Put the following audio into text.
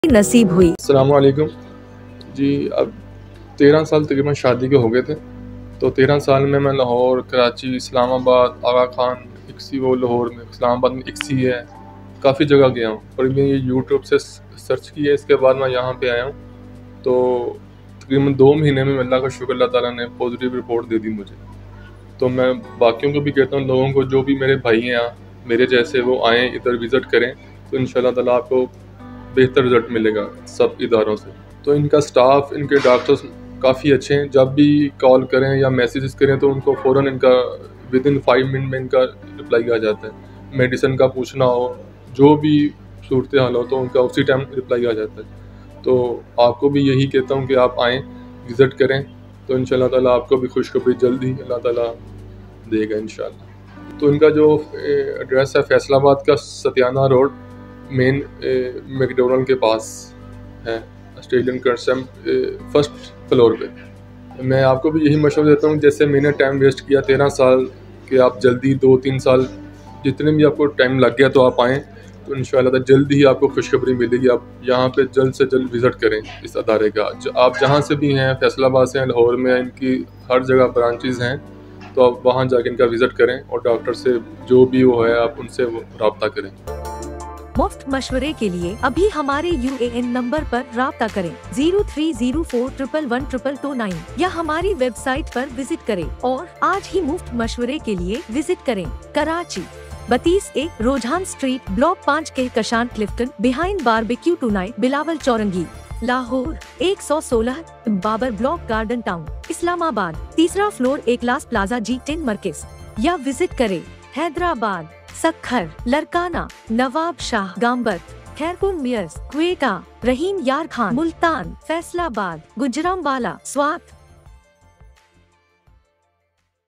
नसीब हुई। अस्सलाम वालेकुम जी। अब 13 साल तकरीबन शादी के हो गए थे। तो 13 साल में मैं लाहौर, कराची, इस्लामाबाद, आगा खान, इक्सी, वो लाहौर में, इस्लामाबाद में इक्सी है, काफ़ी जगह गया हूँ। और मैं ये यूट्यूब से सर्च किया, इसके बाद मैं यहाँ पे आया हूँ। तो तकरीबन 2 महीने में अल्लाह का शुक्र, अल्लाह ताला ने पॉजिटिव रिपोर्ट दे दी मुझे। तो मैं बाकियों को भी कहता हूँ, लोगों को, जो भी मेरे भाई हैं मेरे जैसे, वो आएँ इधर विज़िट करें, तो इंशाल्लाह ताला आपको बेहतर रिज़ल्ट मिलेगा सब इदारों से। तो इनका स्टाफ, इनके डॉक्टर्स काफ़ी अच्छे हैं। जब भी कॉल करें या मैसेजेस करें तो उनको फ़ौरन इनका विदिन 5 मिनट में इनका रिप्लाई आ जाता है। मेडिसिन का पूछना हो, जो भी सूरत हाल हो, तो उनका उसी टाइम रिप्लाई आ जाता है। तो आपको भी यही कहता हूँ कि आप आएँ, विज़िट करें, तो इंशाल्लाह ताला आपको भी खुशखबरी जल्द ही अल्लाह ताला देगा इंशाल्लाह। तो इनका जो एड्रेस है फैसलाबाद का सतियाना रोड, मेन मैकडोनल्ड के पास है, ऑस्ट्रेलियन कर्सम, फर्स्ट फ्लोर पे। मैं आपको भी यही मशवरा देता हूँ, जैसे मैंने टाइम वेस्ट किया 13 साल, कि आप जल्दी 2-3 साल जितने भी आपको टाइम लग गया, तो आप आएँ, तो इंशाल्लाह जल्दी ही आपको खुशखबरी मिलेगी। आप यहाँ पे जल्द से जल्द विज़िट करें इस अदारे का। आप जहाँ से भी हैं, फैसलाबाद से हैं, लाहौर में, इनकी हर जगह ब्रांचेज़ हैं, तो आप वहाँ जाके इनका विज़िट करें और डॉक्टर से जो भी वो है आप उनसे रब्ता करें। मुफ्त मशवरे के लिए अभी हमारे UAN नंबर पर राब्ता करें 0304111229 या हमारी वेबसाइट पर विजिट करें और आज ही मुफ्त मशवरे के लिए विजिट करें। कराची 32A रोजान स्ट्रीट, ब्लॉक 5 के कशान Clifton, behind barbecue tonight, Bilawal Chowrangi. Lahore 116 Babar block, Garden Town, Islamabad 3रा floor, A class plaza, G10 मरकज। या विजिट करें हैदराबाद, सक्खर, लरकाना, नवाब शाह, गांबर, खैरपुर मियर्स, क्वेटा, रहीम यार खान, मुल्तान, फैसलाबाद, गुजरांवाला, स्वात।